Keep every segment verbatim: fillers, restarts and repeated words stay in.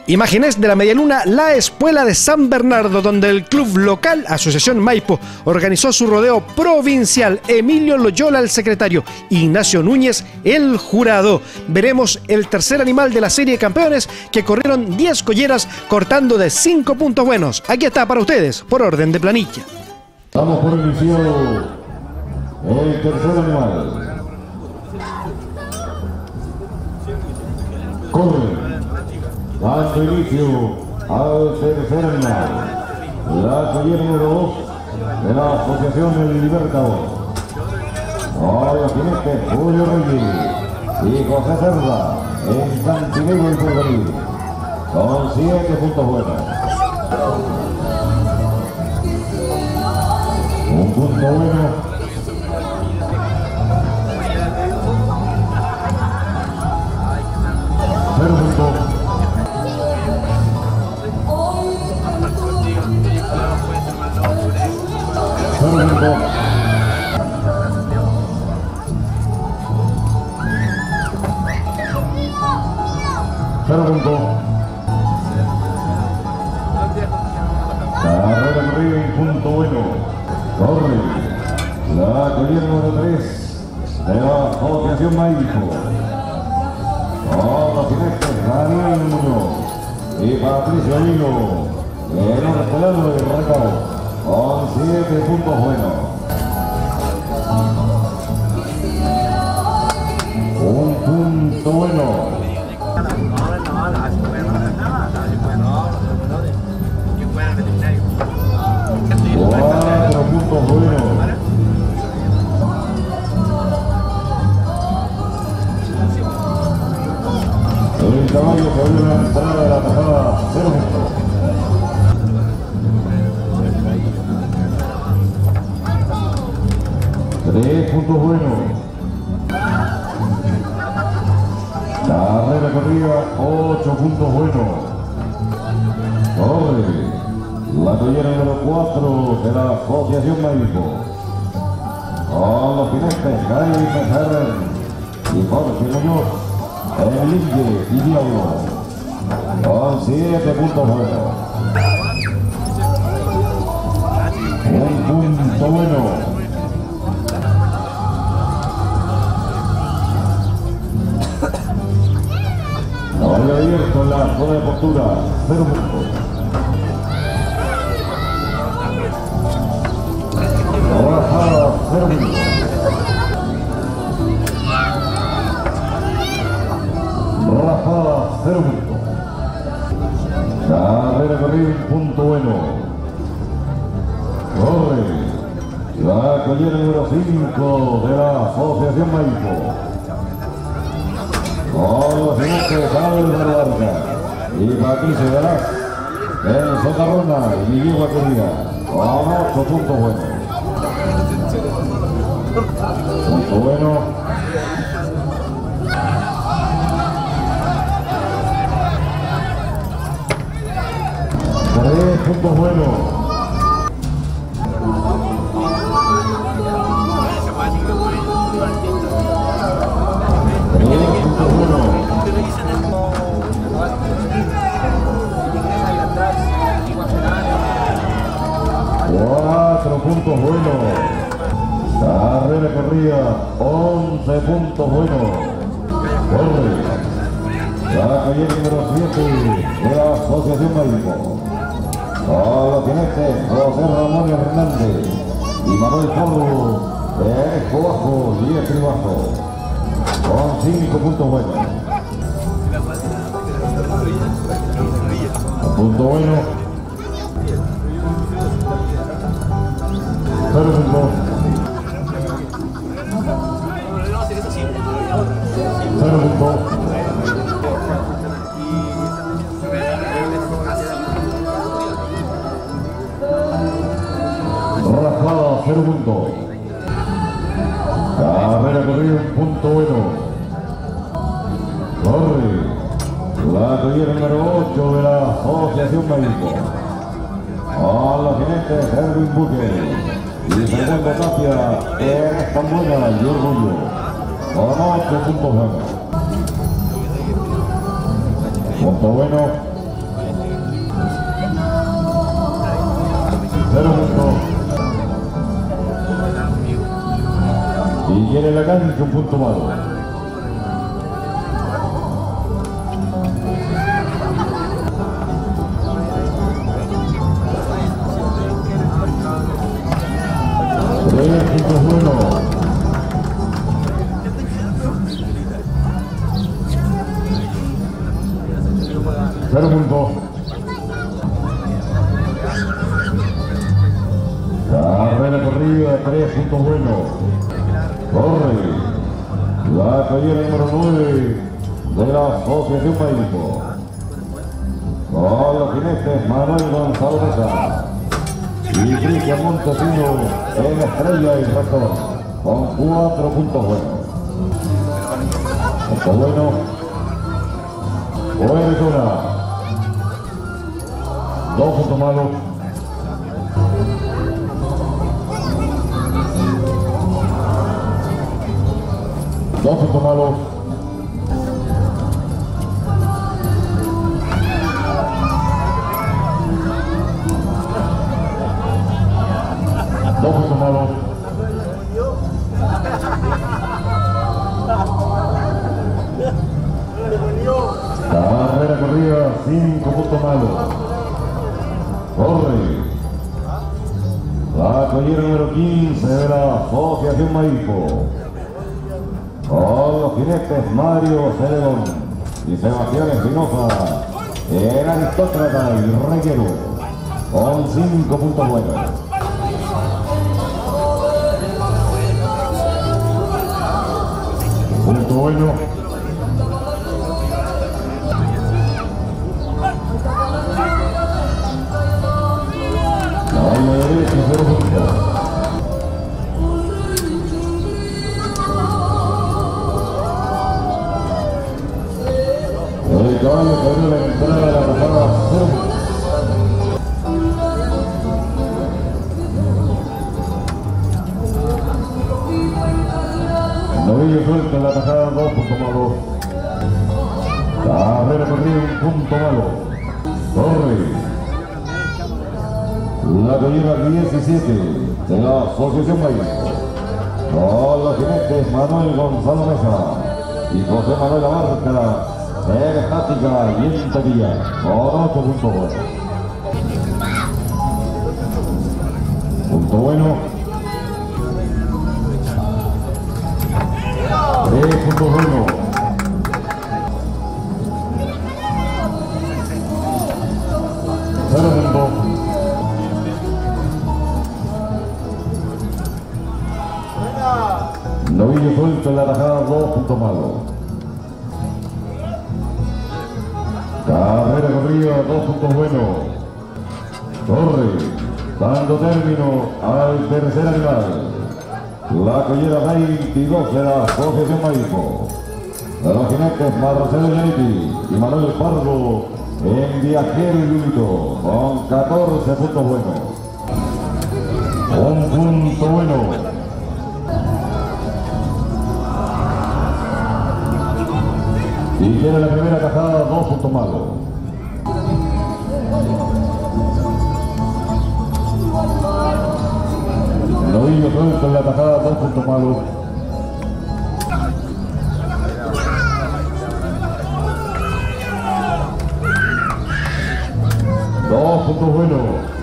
Imágenes de la Medialuna La Espuela de San Bernardo, donde el club local, Asociación Maipo, organizó su rodeo provincial. Emilio Loyola, el secretario, Ignacio Núñez, el jurado. Veremos el tercer animal de la serie de campeones, que corrieron diez colleras cortando de cinco puntos buenos. Aquí está para ustedes, por orden de planilla. Vamos por iniciado el tercer animal. Corre. Dando inicio al tercer animal, la collera número dos de la Asociación El Libertador. Ahora jinete Julio Reyes y José Cerda en Santiago y Porvenir, con siete puntos buenos. Un punto bueno. Cero puntos. Cero puntos. Cero puntos. Carrera arriba y punto bueno. Corre la collera número tres de la Asociación Maipo. Los jinetes Daniel Muñoz y Patricio Hilo, el hortelano de Recao, con siete puntos buenos. Un punto bueno. Cuatro puntos buenos. El caballo que abrió la entrada de la tajada, cero puntos. Tres puntos buenos. Carrera corrida, ocho puntos buenos. Corre la collera número cuatro de la Asociación Maipo. Con los jinetes Jaime Ferrer y Jorge Muñoz, el Inge y Diablo, con siete puntos buenos. Un punto bueno. No había abierto en la zona de postura, cero puntos. Rajada, cero puntos. Rajada, cero puntos. Carrera corrida, un punto bueno. Corre la collera número cinco de la Asociación Maipo. Con los jinetes Álvaro Barca y Patricio Veraz, el Sotarrona y Miguel Guaquería, con ocho puntos buenos. Punto bueno. Tres puntos buenos. Tres puntos buenos. Cuatro puntos buenos. Carrera corrida, once puntos buenos. Corre la collera número siete de la Asociación Maipo. Con los jinetes José Ramón Hernández y Manuel Porro de Escobajo y Estribajo, con cinco puntos buenos. Punto bueno. Cero puntos. Cero puntos. Rajada, cero puntos. Carrera corrida, un punto bueno. Corre la collera número ocho de la Asociación Maipo. A los jinetes Erwin Buque y Fernando Tapia, eres tan buena y orgullo, con ocho puntos buenos. Punto bueno. cero puntos. Y quiere la cancha un punto malo. Tres puntos buenos. Cero puntos. Carrera corrida, tres puntos buenos. Corre la playera número nueve de la Asociación Maipo. Con los jinetes Manuel Gonzalo Mesa y Cristian Montesino en estrella y rector con cuatro puntos buenos. Punto bueno. Fuera zona. Dos puntos malos. Dos puntos malos. Dos puntos malos. Carrera corrida, cinco puntos malos. Corre la collera número quince de la Asociación Maipo. Con los jinetes Mario Celedón y Sebastián Espinosa, el aristócrata y reguero, con cinco puntos buenos. Punto bueno. A la derecha, cero puntos. El caballo salió la entrada de la tajada cero. Novillo suelto en la tajada dos puntos malos. Carrera corrida un punto malo. Corre la collera diecisiete de la Asociación Maipo. Con los jinetes Manuel Gonzalo Mesa y José Manuel Abarca en estática y en taquilla, con ocho puntos buenos. Punto bueno. Tres puntos buenos. Cero puntos. Novillo suelto en la tajada, dos puntos malos. Carrera corrida, dos puntos buenos. Corre, dando término al tercer animal. La collera veintidós de la Asociación Maipo. De los jinetes Marcelo Gianetti y Manuel Pardo en Viajero y Lúbito con catorce puntos buenos. Un punto bueno. Y tiene la primera tajada, dos puntos malos. Novillo suelto en la tajada, dos puntos malos. Dos puntos buenos.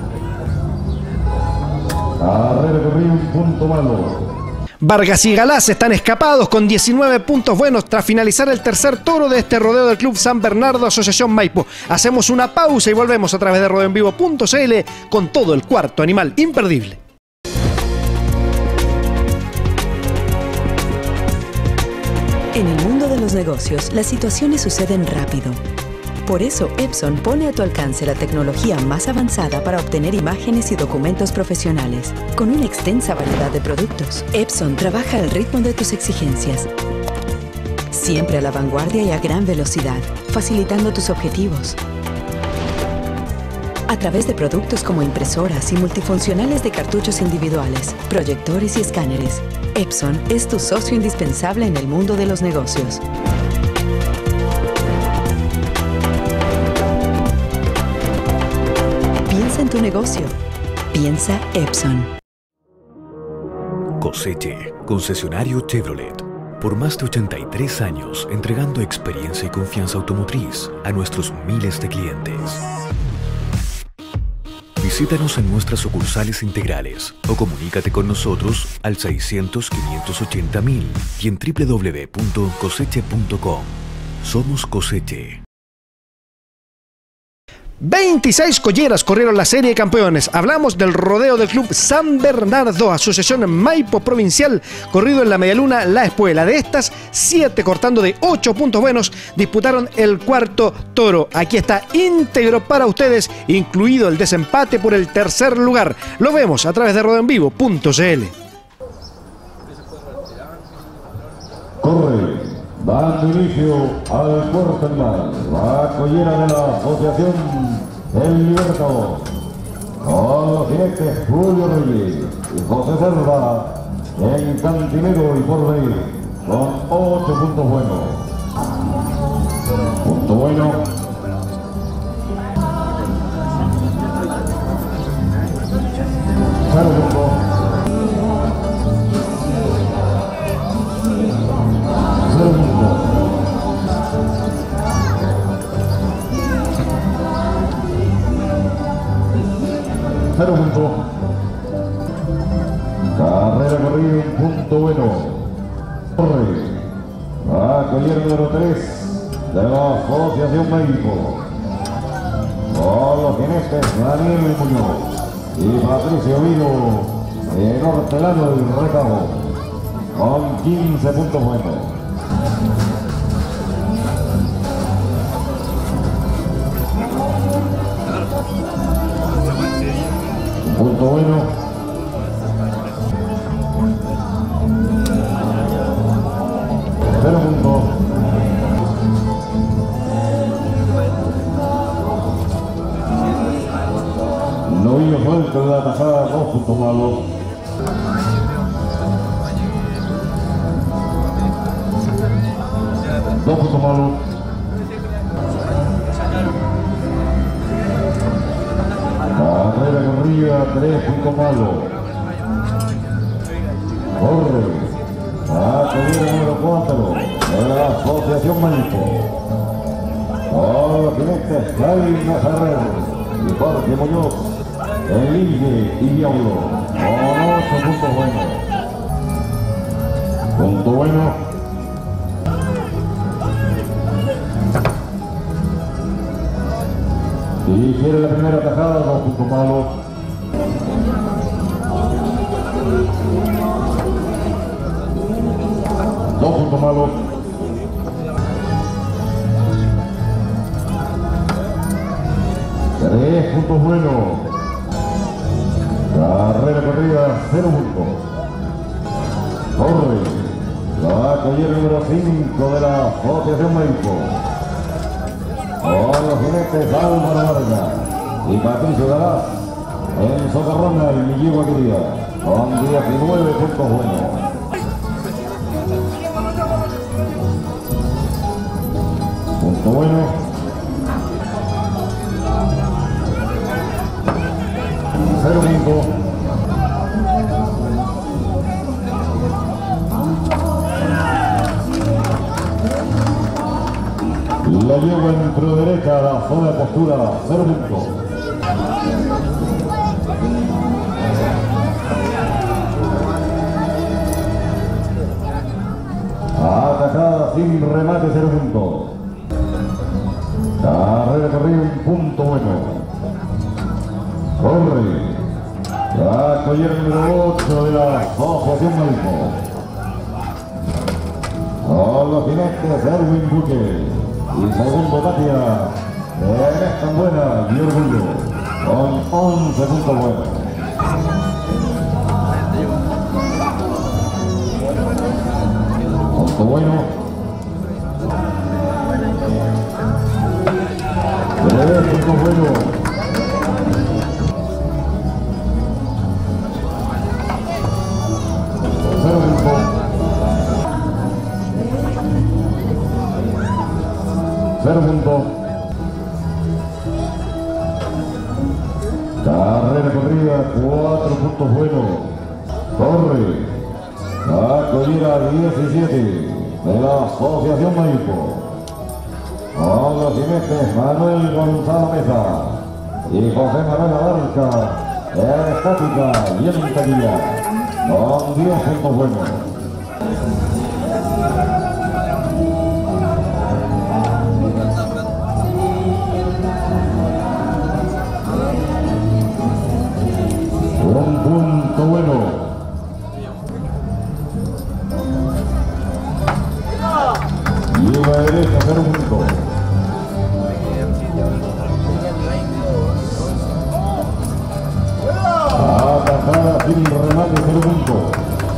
Carrera corrida, un punto malo. Vargas y Galás están escapados con diecinueve puntos buenos tras finalizar el tercer toro de este rodeo del Club San Bernardo Asociación Maipo. Hacemos una pausa y volvemos a través de rodeo en vivo punto c l con todo el cuarto animal imperdible. En el mundo de los negocios, las situaciones suceden rápido. Por eso, Epson pone a tu alcance la tecnología más avanzada para obtener imágenes y documentos profesionales, con una extensa variedad de productos. Epson trabaja al ritmo de tus exigencias, siempre a la vanguardia y a gran velocidad, facilitando tus objetivos. A través de productos como impresoras y multifuncionales de cartuchos individuales, proyectores y escáneres, Epson es tu socio indispensable en el mundo de los negocios. Piensa en tu negocio. Piensa Epson. Coseche, concesionario Chevrolet. Por más de ochenta y tres años entregando experiencia y confianza automotriz a nuestros miles de clientes. Visítanos en nuestras sucursales integrales o comunícate con nosotros al seiscientos, quinientos ochenta mil y en doble u doble u doble u punto coseche punto com. Somos Coseche. veintiséis colleras corrieron la Serie de Campeones. Hablamos del rodeo del Club San Bernardo, Asociación Maipo Provincial, corrido en la medialuna La Espuela. De estas, siete cortando de ocho puntos buenos, disputaron el cuarto toro. Aquí está íntegro para ustedes, incluido el desempate por el tercer lugar. Lo vemos a través de rodeo en vivo punto c l. Corre, dando inicio al cuarto animal, la collera de la Asociación El Libertador, con los jinetes Julio Reyes y José Cerda, en Cantinero y Porvenir, con ocho puntos buenos. Punto bueno. Cero puntos. Cero puntos. Cero puntos. Carrera corrida, un punto bueno. Corre. La collera número tres de la Asociación Maipo. Con los jinetes Daniel Muñoz y Patricio Vino, el hortelano del Recabo, con quince puntos buenos. Punto bueno. Cero puntos. Novillo fuerte de la tajada, dos puntos malos. Dos puntos malos. Carrera corrida, tres puntos malos. Corre. La collera número cuatro de la Asociación Maipo. Con los jinetes Jaime Ferrer y Jorge Muñoz, el Inge y Diablo, con ocho puntos buenos. Punto bueno. Y quiere la primera tajada, dos puntos malos. Dos puntos malos. Tres puntos buenos. Carrera corrida, cero puntos. Corre. La collera número cinco de la Asociación Maipo. Con los jinetes Álvaro Vargas y Patricio Galás, en Socarrona y Miguel Guaquiría, con diecinueve puntos buenos. Punto bueno. Cero puntos. La lleva en pro derecha a la zona de postura, cero puntos. Atacada sin remate, cero puntos. Carrera corrida, un punto bueno. Corre. La collera número ocho de la Asociación Maipo. Con los jinetes Erwin Buque y segundo Tatia, eres tan buena y orgullo, con once puntos buenos. Punto bueno. Tres puntos buenos. Cero puntos. Cero puntos. Carrera corrida, cuatro puntos buenos. Corre la collera diecisiete de la Asociación Maipo. Con los jinetes Manuel Gonzalo Mesa y José Manuel Abarca, estática y en taquilla, con diez puntos buenos. Un punto bueno. Lleva derecha, cero punto. Atacada sin remate, cero punto.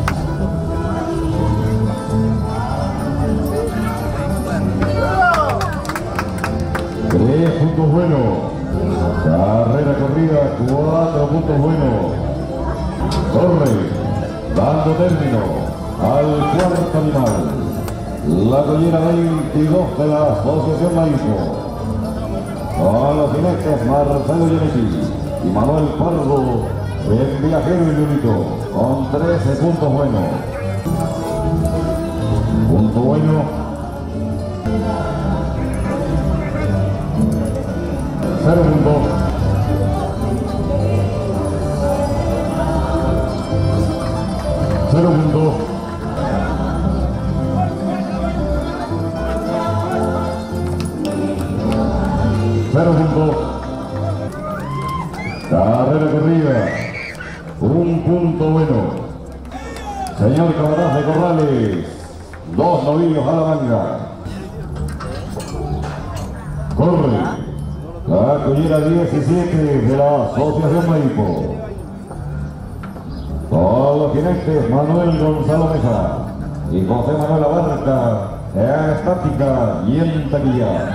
Tres puntos buenos. Carrera corrida, cuatro puntos buenos. Corre, dando término al cuarto animal. La collera veintidós de la Asociación Maipo. Con los jinetes Marcelo Gianetti y Manuel Pardo, el viajero inédito, con trece puntos buenos. Punto bueno. Cero puntos. Cero puntos. Cero puntos. Carrera corrida. Un punto bueno. Señor Capataz de Corrales. Dos novillos a la manga. Corre. La collera diecisiete de la Asociación Maipo. Con los jinetes Manuel Gonzalo Mesa y José Manuel Abarca, en estática y en taquilla.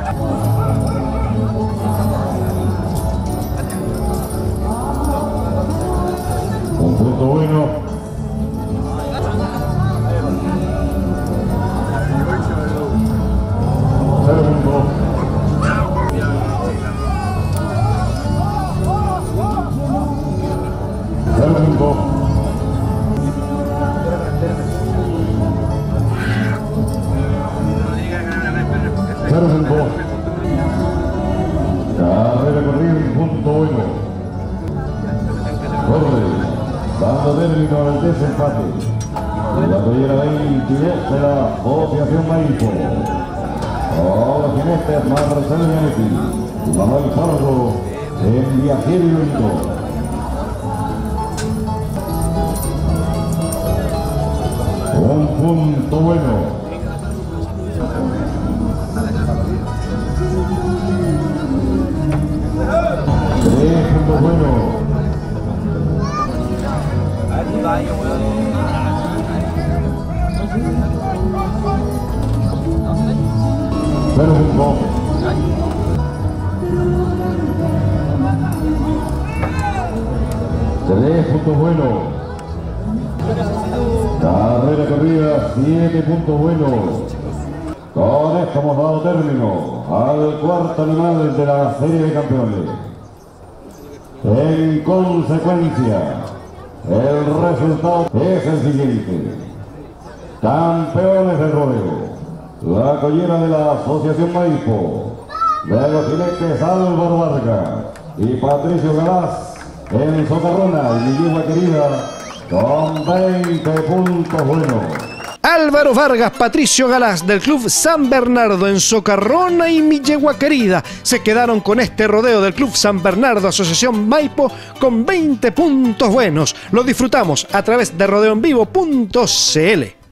Un punto bueno. Cero puntos. Cero puntos. Cero puntos. Carrera corrida, un punto bueno. Corre, dando término al desempate. La collera veintidós de la Asociación Maipo. Con los jinetes Marcelo Gianetti y Manuel Pardo, el viajero inédito. Un punto bueno. Tres puntos buenos. Cero puntos. Tres puntos buenos. Carrera corrida, siete puntos buenos. Con esto hemos dado término al cuarto animal de la serie de campeones. En consecuencia, el resultado es el siguiente. Campeones del rodeo. La collera de la Asociación Maipo, de los jinetes Álvaro Vargas y Patricio Galás en Socarrona y mi yegua querida, con veinte puntos buenos. Álvaro Vargas, Patricio Galás del Club San Bernardo en Socarrona y mi yegua querida se quedaron con este rodeo del Club San Bernardo Asociación Maipo con veinte puntos buenos. Lo disfrutamos a través de rodeo en vivo punto c l.